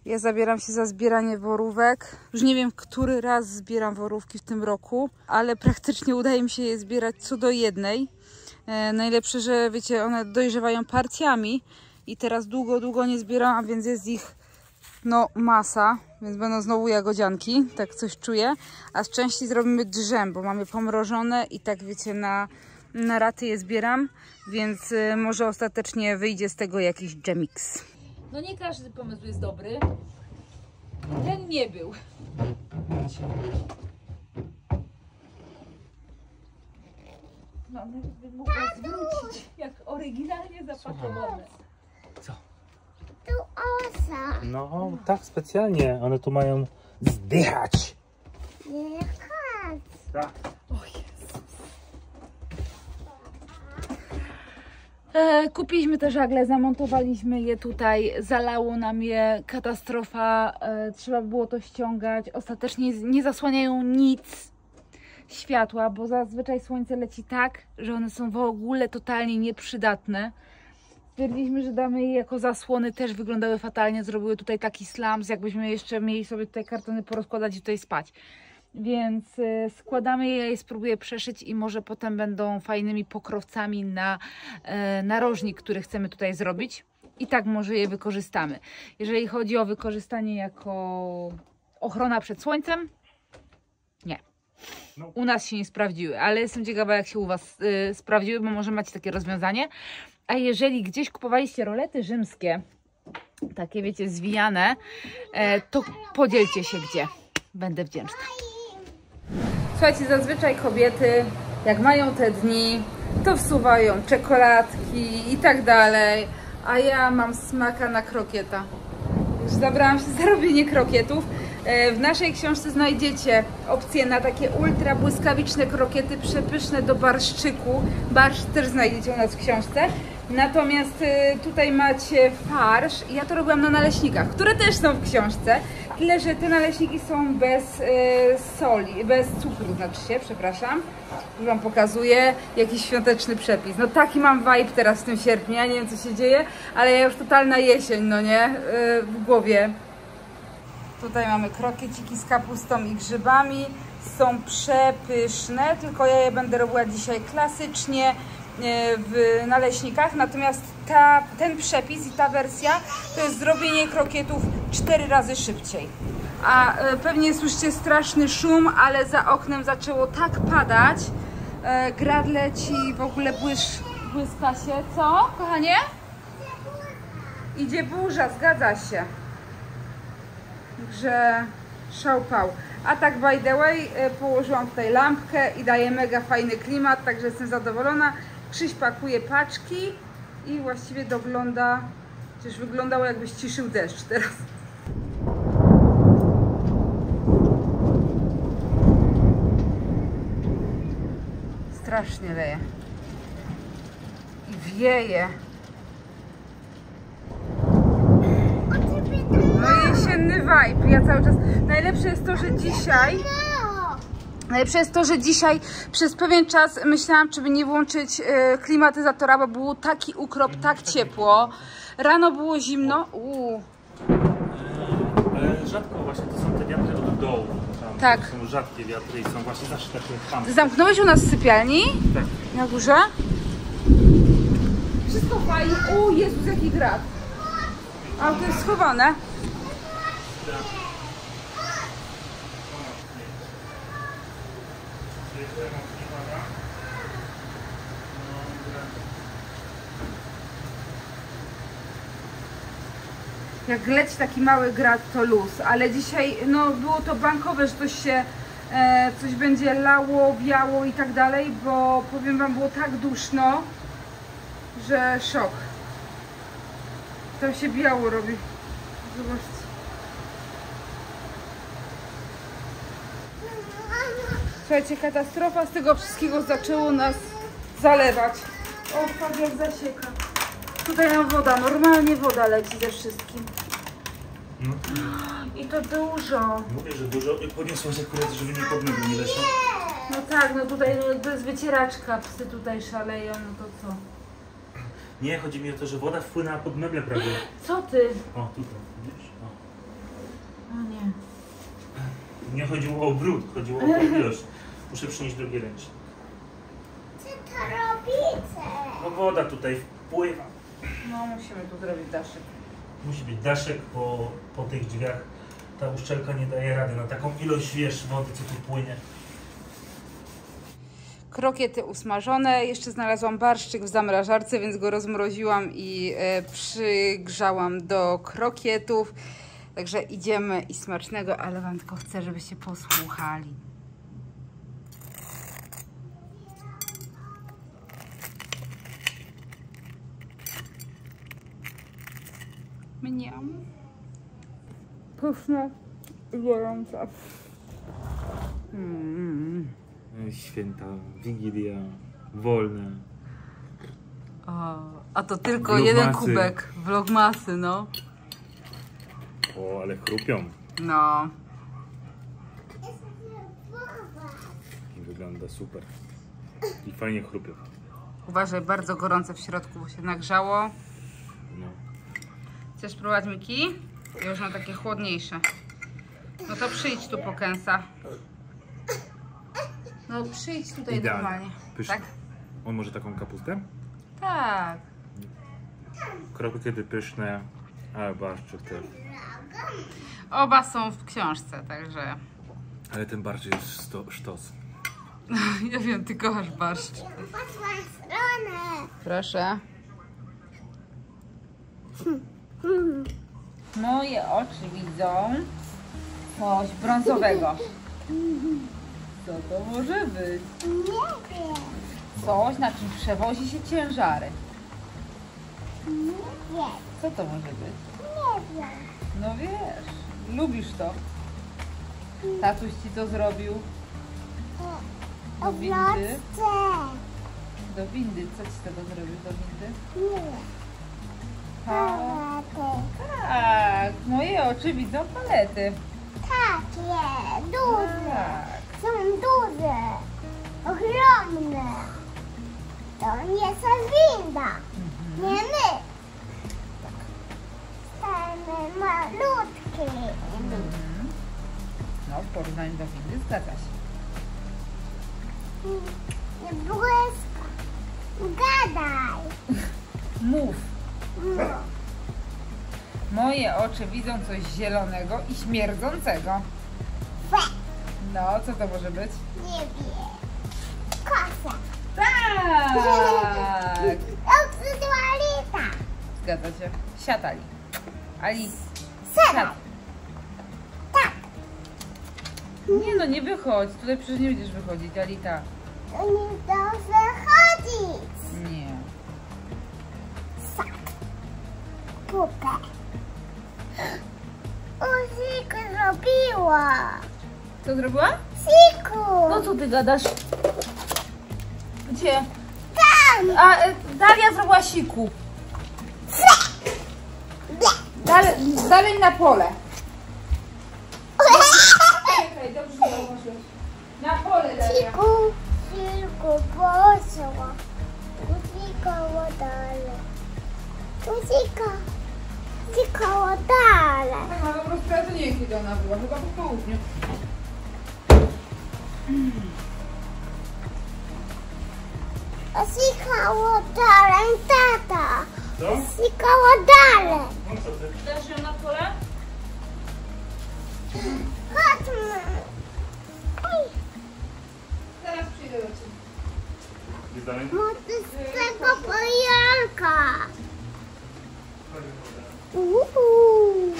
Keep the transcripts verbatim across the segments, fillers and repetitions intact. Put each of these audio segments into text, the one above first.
Ja zabieram się za zbieranie worówek. Już nie wiem, który raz zbieram worówki w tym roku, ale praktycznie udaje mi się je zbierać co do jednej. E, najlepsze, że wiecie, one dojrzewają partiami i teraz długo, długo nie zbieram, a więc jest ich no masa, więc będą znowu jagodzianki, tak coś czuję. A z części zrobimy drzem, bo mamy pomrożone i tak wiecie, na, na raty je zbieram, więc y, może ostatecznie wyjdzie z tego jakiś dżemix. No nie każdy pomysł jest dobry. Ten nie był. No, nawet bym mogła zwrócić, jak oryginalnie zapakowane. Co? Tu osa. No, tak specjalnie. One tu mają zdychać. Nie chodź. Tak. O Jezus. E, kupiliśmy te żagle, zamontowaliśmy je tutaj, zalało nam je, katastrofa, e, trzeba było to ściągać. Ostatecznie nie zasłaniają nic światła, bo zazwyczaj słońce leci tak, że one są w ogóle totalnie nieprzydatne. Stwierdziliśmy, że damy je jako zasłony, też wyglądały fatalnie, zrobiły tutaj taki slams, jakbyśmy jeszcze mieli sobie tutaj kartony porozkładać i tutaj spać. Więc y, składamy je i spróbuję przeszyć i może potem będą fajnymi pokrowcami na y, narożnik, który chcemy tutaj zrobić. I tak może je wykorzystamy. Jeżeli chodzi o wykorzystanie jako ochrona przed słońcem, nie. U nas się nie sprawdziły, ale jestem ciekawa, jak się u Was y, sprawdziły, bo może macie takie rozwiązanie. A jeżeli gdzieś kupowaliście rolety rzymskie, takie wiecie, zwijane, e, to podzielcie się gdzie. Będę wdzięczna. Słuchajcie, zazwyczaj kobiety, jak mają te dni, to wsuwają czekoladki i tak dalej, a ja mam smaka na krokieta. Już zabrałam się za robienie krokietów. W naszej książce znajdziecie opcje na takie ultra błyskawiczne krokiety, przepyszne do barszczyku. Barszcz też znajdziecie u nas w książce. Natomiast tutaj macie farsz. Ja to robiłam na naleśnikach, które też są w książce. Tyle, że te naleśniki są bez y, soli, bez cukru, znaczy się, przepraszam. Już Wam pokazuję jakiś świąteczny przepis. No taki mam vibe teraz w tym sierpniu, ja nie wiem co się dzieje, ale ja już totalna jesień, no nie, y, w głowie. Tutaj mamy krokieciki z kapustą i grzybami. Są przepyszne, tylko ja je będę robiła dzisiaj klasycznie w naleśnikach. Natomiast ta, ten przepis i ta wersja to jest zrobienie krokietów cztery razy szybciej. A pewnie słyszycie straszny szum, ale za oknem zaczęło tak padać. Grad leci, w ogóle błysz, błyska się. Co, kochanie? Idzie burza, zgadza się. Także szał pał. A tak by the way, położyłam tutaj lampkę i daje mega fajny klimat, także jestem zadowolona. Krzyś pakuje paczki i właściwie dogląda, przecież wyglądało jakby ściszył deszcz teraz. Strasznie leje. I wieje. No jesienny vibe, ja cały czas... Najlepsze jest to, że dzisiaj... Najlepsze jest to, że dzisiaj przez pewien czas myślałam, czy by nie włączyć e, klimatyzatora, bo był taki ukrop, tak ciepło. Rano było zimno. Uuu. Ale rzadko właśnie to są te wiatry od dołu. Tam tak. To są rzadkie wiatry i są właśnie zawsze takie chamskie. Zamknąłeś u nas sypialni? Tak. Na górze? Wszystko fajnie. O Jezus, jaki grad. A to jest schowane. Jak leci taki mały grad, to luz, ale dzisiaj no, było to bankowe, że coś się e, coś będzie lało, wiało i tak dalej, bo powiem Wam, było tak duszno, że szok. Tam się biało robi. Zobaczcie. Słuchajcie, katastrofa, z tego wszystkiego zaczęło nas zalewać. O, tak jak zasieka. Tutaj nam woda, normalnie woda leci ze wszystkim. No. I to dużo. Mówię, że dużo. Podniosłaś akurat, żeby nie pod nogi nie leciał. No tak, no tutaj no, to jest wycieraczka, psy tutaj szaleją, no to co? Nie, chodzi mi o to, że woda wpłynęła pod meble prawie. Co ty? O, tutaj, widzisz? O. Nie chodziło o brud, chodziło o ilość. Muszę przynieść drugie ręcznie. Co to robicie? No woda tutaj wpływa. No musimy tu zrobić daszek. Musi być daszek, bo po tych drzwiach ta uszczelka nie daje rady na taką ilość, wiesz, wody, co tu płynie. Krokiety usmażone. Jeszcze znalazłam barszczyk w zamrażarce, więc go rozmroziłam i e, przygrzałam do krokietów. Także idziemy i smacznego, ale wam tylko chcę, żebyście posłuchali. Mniam. Pyszne i gorące. Mm. Święta, Wigilia, wolne. O, a to tylko Vlogmasy. jeden kubek. Vlogmasy, no. O, ale chrupią. No. I wygląda super. I fajnie chrupią. Uważaj, bardzo gorące w środku, bo się nagrzało. No. Chcesz próbować, Miki? Ja już mam takie chłodniejsze. No to przyjdź tu po kęsa. No przyjdź tutaj Idealnie. normalnie. Pyszne. Tak? On może taką kapustę? Tak. Krokiety pyszne, ale barszczyk też. Oba są w książce, także... Ale ten barszczyk jest sto, sztos. Ja wiem, ty kochasz barszcz. Patrz na stronę. Proszę. Moje oczy widzą coś brązowego. Co to może być? Nie wiem. Coś, na czym przewozi się ciężary. Nie wiem. Co to może być? Nie wiem. No wiesz, lubisz to. Tatuś ci to zrobił. O Do windy. wlotce. Do windy. Co ci z tego zrobił do windy? Nie wiem. Ha, Palety. tak, moje oczy widzą palety. Takie. Duże. Tak. Są duże. Ogromne. To nie są winda. Nie my. Stajemy malutkie. Mhm. No, w porównaniu do windy zgadza się. Nie błyska. Gadaj. Mów. No. Moje oczy widzą coś zielonego i śmierdzącego. Fe. No, co to może być? Nie wiem. Kosa. Tak! Oksydualita. Zgadza się. Siat, Ali. Ali, Sera. siat. Tak. Nie no, nie wychodź. Tutaj przecież nie będziesz wychodzić, Ali, tak. Nie dobrze chodzić. Nie. Sak. Pupę. O, Siku zrobiła. Co zrobiła? Siku. No co ty gadasz? Gdzie? Tam. A, e, Dalia zrobiła siku. Dalej, dalej na pole. Czekaj, dobrze zauważyłeś. Na pole, Dalia. Siku. Siku poszła. Uciekała dalej. Uciekała. Uciekała dalej. Aha, po prostu ja to nie wiem, kiedy ona była. Chyba po południu. Uciekała dalej, tata. Co? Uciekała dalej. No co ty? Dasz ją na pole? Chodźmy. Zaraz przyjdę do ciebie. Jest dalej? Może z tego pojanka. Uuu.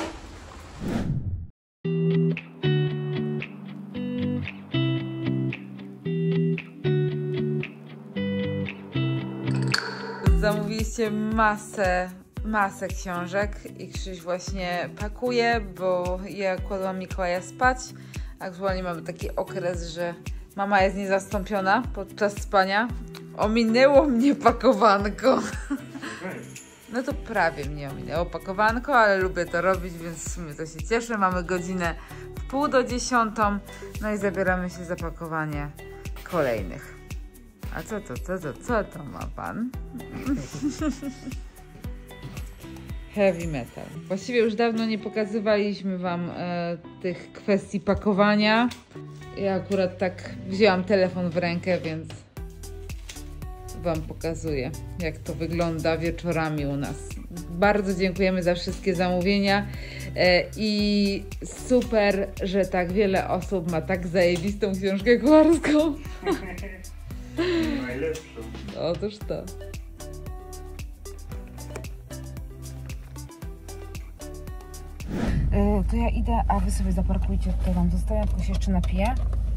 Zamówiliście masę, masę książek i Krzyś właśnie pakuje, bo ja kładłam Mikołaja spać. Aktualnie mamy taki okres, że mama jest niezastąpiona podczas spania. Ominęło mnie pakowanko. No to prawie mnie ominęło pakowanko, ale lubię to robić, więc w sumie to się cieszę. Mamy godzinę w pół do dziesiątą, no i zabieramy się za pakowanie kolejnych. A co to, co to, co to ma pan? heavy metal. Właściwie już dawno nie pokazywaliśmy Wam e, tych kwestii pakowania. Ja akurat tak wzięłam telefon w rękę, więc Wam pokazuję, jak to wygląda wieczorami u nas. Bardzo dziękujemy za wszystkie zamówienia e, i super, że tak wiele osób ma tak zajebistą książkę kucharską. Najlepszą. Otóż to. Yy, to ja idę, a Wy sobie zaparkujcie, to Wam zostawiam, tylko się jeszcze napiję.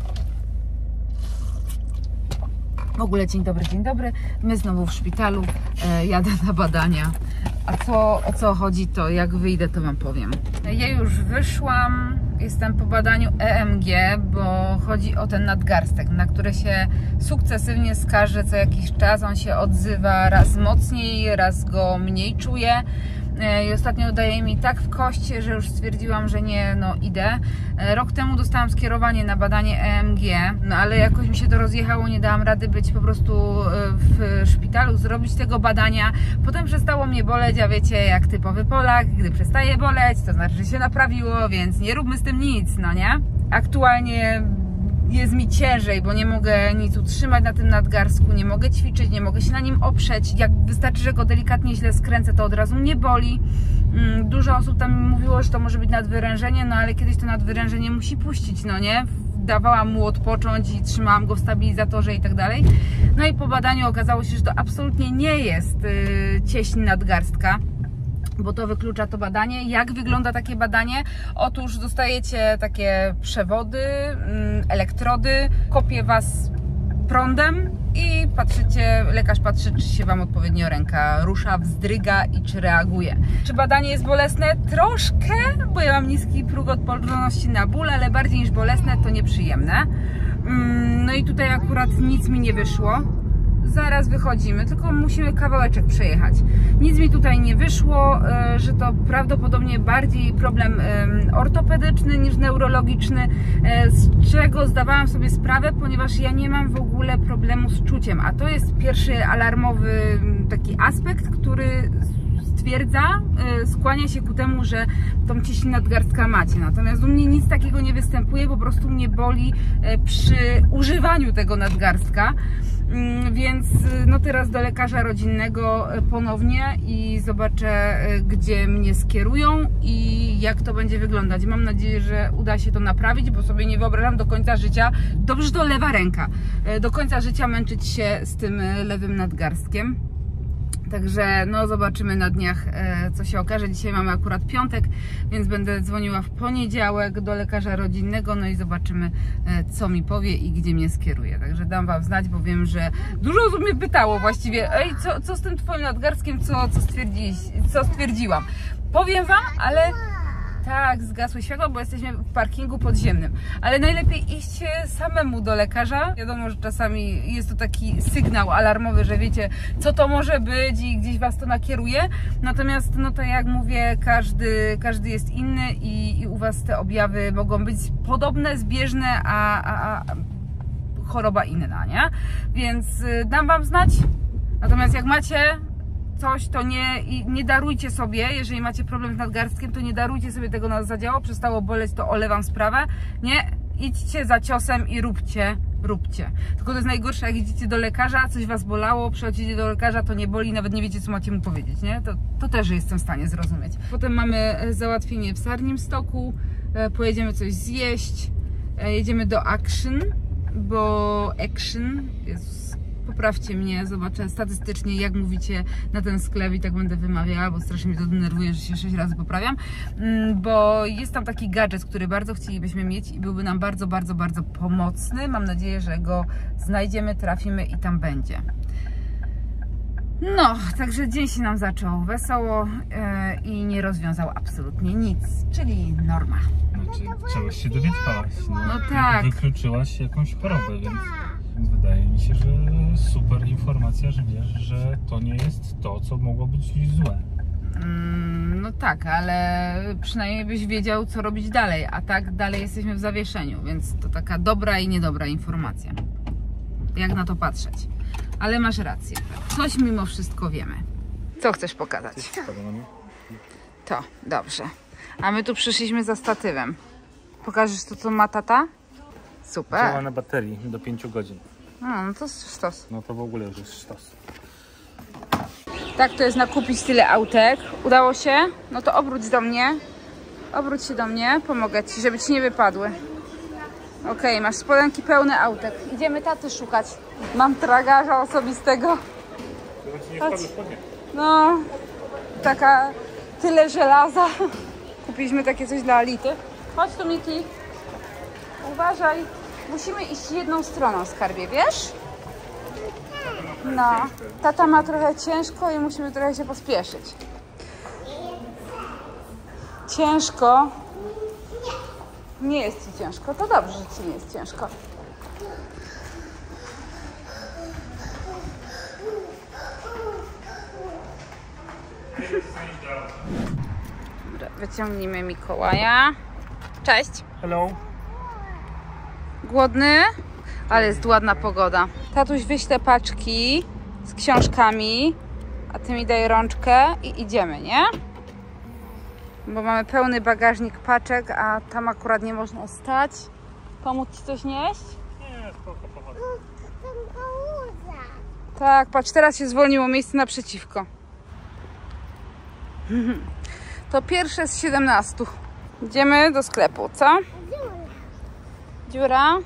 W ogóle dzień dobry, dzień dobry. My znowu w szpitalu, e, jadę na badania. A co, o co chodzi, to jak wyjdę, to Wam powiem. Ja już wyszłam, jestem po badaniu E M G, bo chodzi o ten nadgarstek, na który się sukcesywnie skaże co jakiś czas. On się odzywa raz mocniej, raz go mniej czuję. I ostatnio daje mi tak w kość, że już stwierdziłam, że nie, no idę. Rok temu dostałam skierowanie na badanie E M G, no ale jakoś mi się to rozjechało, nie dałam rady być po prostu w szpitalu, zrobić tego badania. Potem przestało mnie boleć, a wiecie, jak typowy Polak, gdy przestaje boleć, to znaczy, że się naprawiło, więc nie róbmy z tym nic, no nie? Aktualnie jest mi ciężej, bo nie mogę nic utrzymać na tym nadgarstku, nie mogę ćwiczyć, nie mogę się na nim oprzeć. Jak wystarczy, że go delikatnie źle skręcę, to od razu mnie boli. Dużo osób tam mi mówiło, że to może być nadwyrężenie, no ale kiedyś to nadwyrężenie musi puścić, no nie? Dawałam mu odpocząć i trzymałam go w stabilizatorze i tak dalej. No i po badaniu okazało się, że to absolutnie nie jest yy, cieśń nadgarstka, bo to wyklucza to badanie. Jak wygląda takie badanie? Otóż dostajecie takie przewody, elektrody, kopie Was prądem i patrzycie, lekarz patrzy, czy się Wam odpowiednio ręka rusza, wzdryga i czy reaguje. Czy badanie jest bolesne? Troszkę, bo ja mam niski próg odporności na ból, ale bardziej niż bolesne to nieprzyjemne. No i tutaj akurat nic mi nie wyszło. Zaraz wychodzimy, tylko musimy kawałeczek przejechać. Nic mi tutaj nie wyszło, że to prawdopodobnie bardziej problem ortopedyczny niż neurologiczny, z czego zdawałam sobie sprawę, ponieważ ja nie mam w ogóle problemu z czuciem, a to jest pierwszy alarmowy taki aspekt, który stwierdza, skłania się ku temu, że tą cieśń nadgarstka macie. Natomiast u mnie nic takiego nie występuje, po prostu mnie boli przy używaniu tego nadgarstka. Więc no teraz do lekarza rodzinnego ponownie i zobaczę, gdzie mnie skierują i jak to będzie wyglądać. Mam nadzieję, że uda się to naprawić, bo sobie nie wyobrażam do końca życia, dobrze to lewa ręka, do końca życia męczyć się z tym lewym nadgarstkiem. Także no zobaczymy na dniach, co się okaże. Dzisiaj mamy akurat piątek, więc będę dzwoniła w poniedziałek do lekarza rodzinnego, no i zobaczymy, co mi powie i gdzie mnie skieruje. Także dam Wam znać, bo wiem, że dużo osób mnie pytało właściwie, ej, co, co z tym Twoim nadgarstkiem, co, co, stwierdzić, co stwierdziłam. Powiem Wam, ale tak, zgasły światło, bo jesteśmy w parkingu podziemnym. Ale najlepiej iść samemu do lekarza. Wiadomo, że czasami jest to taki sygnał alarmowy, że wiecie, co to może być i gdzieś Was to nakieruje. Natomiast, no to jak mówię, każdy, każdy jest inny i, i u Was te objawy mogą być podobne, zbieżne, a, a, a choroba inna, nie? Więc dam Wam znać. Natomiast jak macie coś, to nie, nie darujcie sobie, jeżeli macie problem z nadgarstkiem, to nie darujcie sobie tego na zadziało, przestało boleć, to olewam sprawę. Nie, idźcie za ciosem i róbcie, róbcie. Tylko to jest najgorsze, jak idziecie do lekarza, coś Was bolało, przychodzicie do lekarza, to nie boli, nawet nie wiecie, co macie mu powiedzieć, nie? To, to też jestem w stanie zrozumieć. Potem mamy załatwienie w Sarnim Stoku, pojedziemy coś zjeść, jedziemy do Action, bo Action, Jezus, poprawcie mnie, zobaczę statystycznie, jak mówicie na ten sklep i tak będę wymawiała, bo strasznie mnie to denerwuje, że się sześć razy poprawiam, bo jest tam taki gadżet, który bardzo chcielibyśmy mieć i byłby nam bardzo, bardzo, bardzo pomocny. Mam nadzieję, że go znajdziemy, trafimy i tam będzie. No, także dzień się nam zaczął wesoło yy, i nie rozwiązał absolutnie nic, czyli norma. Znaczy, czegoś się dowiedziałaś. No, no tak. Wykluczyłaś jakąś chorobę, więc... Więc wydaje mi się, że super informacja, że wiesz, że to nie jest to, co mogło być złe. Mm, no tak, ale przynajmniej byś wiedział, co robić dalej, a tak dalej jesteśmy w zawieszeniu, więc to taka dobra i niedobra informacja. Jak na to patrzeć. Ale masz rację. Coś mimo wszystko wiemy. Co chcesz pokazać? To, dobrze. A my tu przyszliśmy za statywem. Pokażesz to, co ma tata? Super. Działa na baterii do pięciu godzin. A, no to jest sztos. No to w ogóle już jest sztos. Tak to jest nakupić tyle autek. Udało się? No to obróć do mnie. Obróć się do mnie. Pomogę ci, żeby ci nie wypadły. Okej, masz spodenki pełne autek. Idziemy taty szukać. Mam tragarza osobistego. Chodź. No, taka tyle żelaza. Kupiliśmy takie coś dla Ality. Chodź tu, Miki. Uważaj. Musimy iść jedną stroną, skarbie, wiesz? No, tata ma trochę ciężko i musimy trochę się pospieszyć. Ciężko. Nie jest ci ciężko. To dobrze, że ci nie jest ciężko. Dobra, wyciągnijmy Mikołaja. Cześć. Hello. Głodny? Ale jest ładna pogoda. Tatuś wyśle paczki z książkami, a ty mi daj rączkę i idziemy, nie? Bo mamy pełny bagażnik paczek, a tam akurat nie można stać. Pomóc ci coś nieść? Nie, spoko, pochodzę. Tak, patrz, teraz się zwolniło miejsce naprzeciwko. To pierwsze z siedemnastu. Idziemy do sklepu, co? Dziura?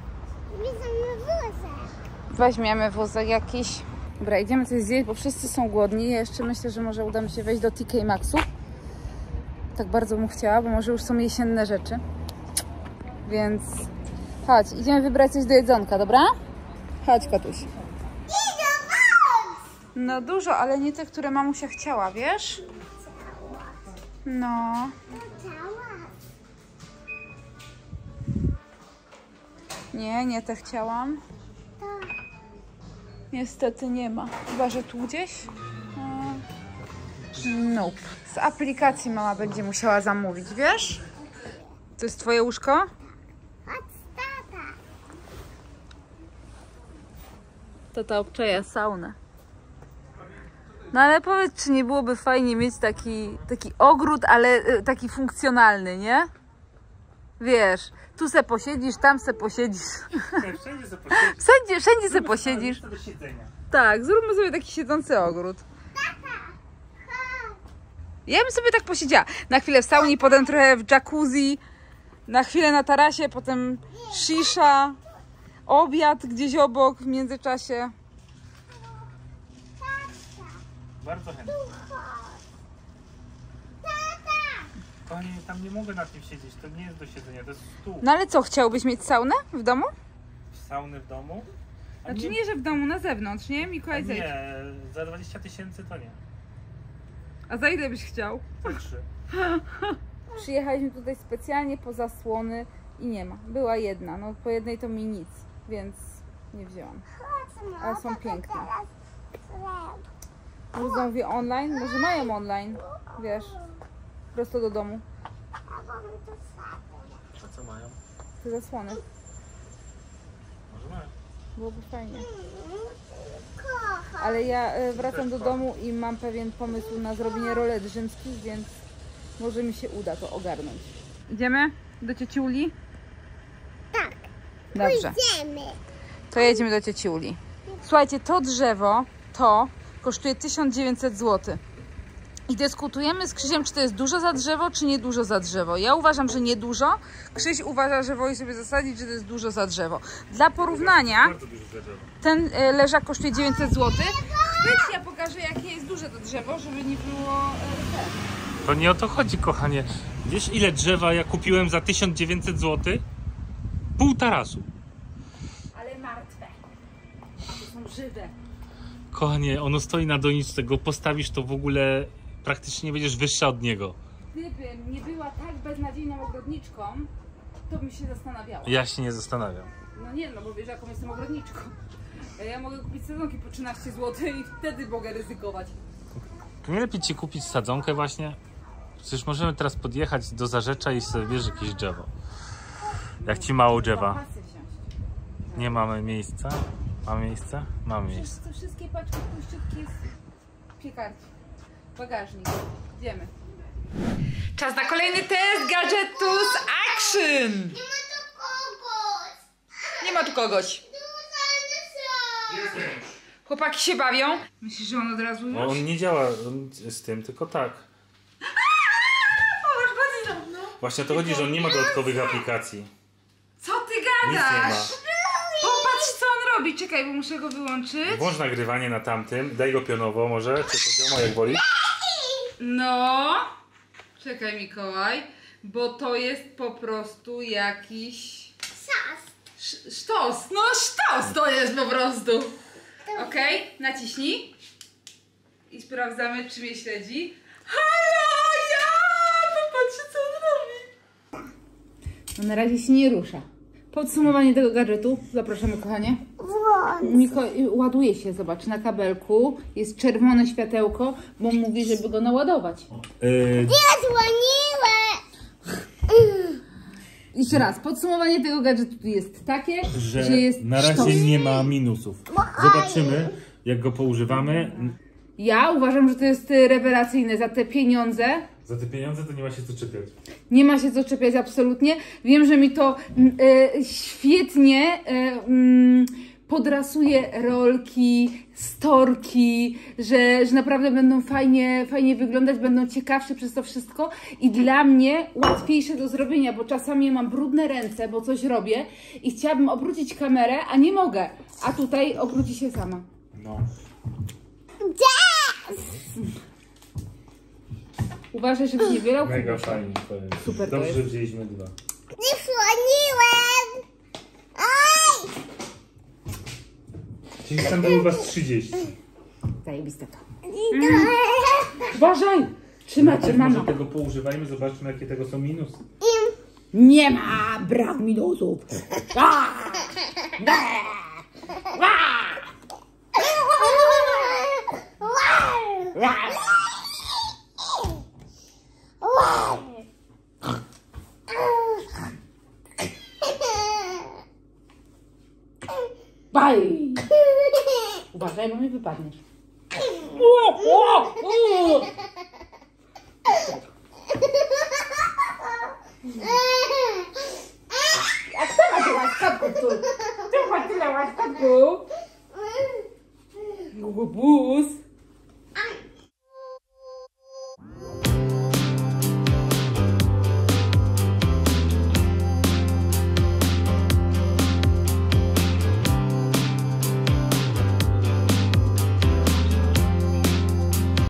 Weźmiemy wózek jakiś. Dobra, idziemy coś zjeść, bo wszyscy są głodni. Ja jeszcze myślę, że może uda mi się wejść do T K Maxxu. Tak bardzo bym chciała, bo może już są jesienne rzeczy. Więc chodź, idziemy wybrać coś do jedzonka, dobra? Chodź, Katuś. No dużo, ale nie te, które mamusia chciała, wiesz? No. Nie, nie te chciałam. Niestety nie ma. Chyba, że tu gdzieś? Nope. Z aplikacji mama będzie musiała zamówić, wiesz? To jest twoje łóżko? Tata obczaja saunę. No ale powiedz, czy nie byłoby fajnie mieć taki, taki ogród, ale taki funkcjonalny, nie? Wiesz, tu se posiedzisz, tam se posiedzisz. Wszędzie se posiedzisz. Wszędzie, wszędzie se posiedzisz. Do siedzenia. Tak, zróbmy sobie taki siedzący ogród. Ja bym sobie tak posiedziała. Na chwilę w saunie, potem trochę w jacuzzi, na chwilę na tarasie, potem shisha, obiad gdzieś obok w międzyczasie. Bardzo chętnie. Kochanie, tam nie mogę na tym siedzieć, to nie jest do siedzenia, to jest stół. No ale co, chciałbyś mieć saunę w domu? Sauny w domu? A Znaczy nie, że w domu, na zewnątrz, nie? Mikołaj, a zejdź. nie, za dwadzieścia tysięcy to nie. A za ile byś chciał? To trzy. Przyjechaliśmy tutaj specjalnie po zasłony i nie ma. Była jedna, no po jednej to mi nic, więc nie wzięłam. Ale są piękne. Może zamówię online? Może mają online, wiesz, prosto do domu. A co mają? Te zasłony. Może mają. Byłoby fajnie. Ale ja e, wracam do domu i mam pewien pomysł na zrobienie rolet rzymskich, więc może mi się uda to ogarnąć. Idziemy do cioci Uli? Tak. Dobrze. Idziemy. To jedziemy do cioci Uli. Słuchajcie, to drzewo, to kosztuje tysiąc dziewięćset złotych. I dyskutujemy z Krzysiem, czy to jest dużo za drzewo, czy nie dużo za drzewo. Ja uważam, że nie dużo. Krzyś uważa, że woli sobie zasadzić, że to jest dużo za drzewo. Dla porównania, Bardzo dużo za drzewo. ten e, leżak kosztuje dziewięćset złotych. Chwyć, ja pokażę, jakie jest duże to drzewo, żeby nie było e, ten. To nie o to chodzi, kochanie. Wiesz, ile drzewa ja kupiłem za tysiąc dziewięćset złotych? Pół tarasu. Ale martwe. A to są żywe. Kochanie, ono stoi na doniczce, go postawisz, to w ogóle praktycznie będziesz wyższa od niego. Gdybym nie była tak beznadziejną ogrodniczką, to bym się zastanawiała. Ja się nie zastanawiam. No nie, no bo wiesz, jaką jestem ogrodniczką. Ja mogę kupić sadzonki po trzynaście złotych i wtedy mogę ryzykować. To nie lepiej ci kupić sadzonkę właśnie? Przecież możemy teraz podjechać do Zarzecza i sobie bierz jakieś drzewo. Jak ci mało drzewa. Pasy wsiąść. Nie mamy miejsca? Mamy miejsce? Mamy miejsce. To wszystkie paczki puściutkie z piekarki. Bagażnik. Idziemy. Czas na kolejny test Gadżetus Action! Nie ma tu kogoś. Nie ma tu kogoś. Chłopaki się bawią. Myślisz, że on od razu już? No, on nie działa on z tym, tylko tak. O, bardzo no. Właśnie o to chodzi, że on nie ma dodatkowych aplikacji. Co ty Nic nie ma. gadasz? Popatrz, co on robi. Czekaj, bo muszę go wyłączyć. Włącz nagrywanie na tamtym, daj go pionowo może, czy poziomo jak woli. No. Czekaj, Mikołaj, bo to jest po prostu jakiś... Sas. Sz- Sztos. No sztos to jest po prostu. Okej, naciśnij. I sprawdzamy, czy mnie śledzi. Halo, ja! Popatrzcie, co on robi. No na razie się nie rusza. Podsumowanie tego gadżetu. Zapraszamy, kochanie. Włącz. Miko, ładuje się, zobacz, na kabelku. Jest czerwone światełko, bo mówi, żeby go naładować. Yy, Ja dzwoniłem. Jeszcze raz, podsumowanie tego gadżetu jest takie, że, że jest na razie sztos. nie ma minusów. Zobaczymy, jak go poużywamy. Ja uważam, że to jest y, rewelacyjne. Za te pieniądze Za te pieniądze to nie ma się co czepiać. nie ma się co czepiać absolutnie. Wiem, że mi to mm, y, świetnie y, mm, podrasuje rolki, storki, że, że naprawdę będą fajnie, fajnie wyglądać, będą ciekawsze przez to wszystko i dla mnie łatwiejsze do zrobienia, bo czasami mam brudne ręce, bo coś robię i chciałabym obrócić kamerę, a nie mogę. A tutaj obróci się sama. No. Uważaj, żebyś nie wylał. Mega fajnie. To jest. Super to Dobrze, jest. że wzięliśmy dwa. Nie dzwoniłem. Oj. Czyli tam było was trzydzieści. Zajebiste to. Uważaj! Trzymacie, Może mama. tego poużywajmy, zobaczmy jakie tego są minusy. Nie ma brak minusów. A! Nie! A! A! Baj! Uważaj, bo mi wypadniesz. O, o, o! A kto ma tyle łaskotków tu? Kto ma tyle łaskotków?